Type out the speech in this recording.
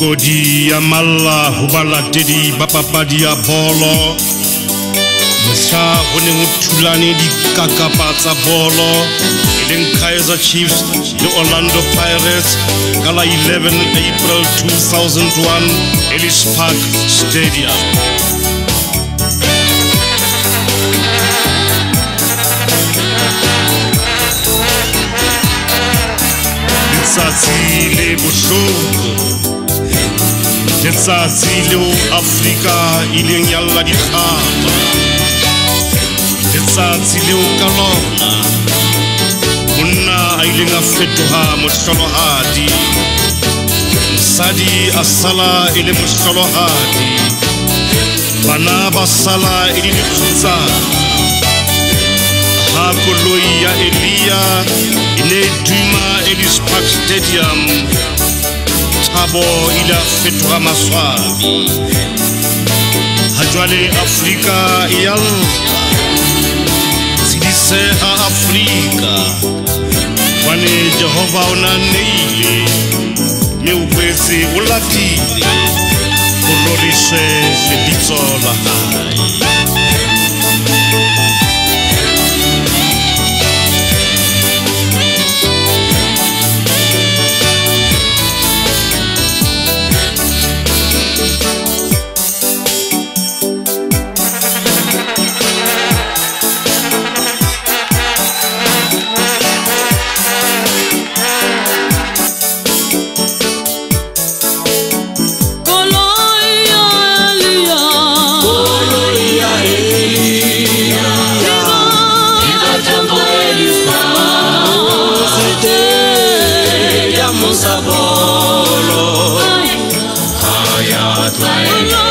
Kodi ya malla hubala tedi bapapa dia bolo Msa hone ngutulani di kakapatsa bolo Ilen Kaiser Chiefs the Orlando Pirates Kala 11 April 2001 Ellis Park Stadium Letsatsi le bohloko Letsatsi leo Afrika ileng yalla dikgama Letsatsi leo ka lona monna a ileng a fetoha mohlolohadi Mosadi a sala e le mohlolohadi Bana ba sala e le dikgutsana Ha koloi ya Elia e ne duma Ellis Park Stadium Thabo ila fetoha maswabi Ha jwale Afrika yalla Sidiseha Afrika Wane Jehova ona neile Meupesi ulatile Kulorishe lebitso la hai Sabolo, hayat lain.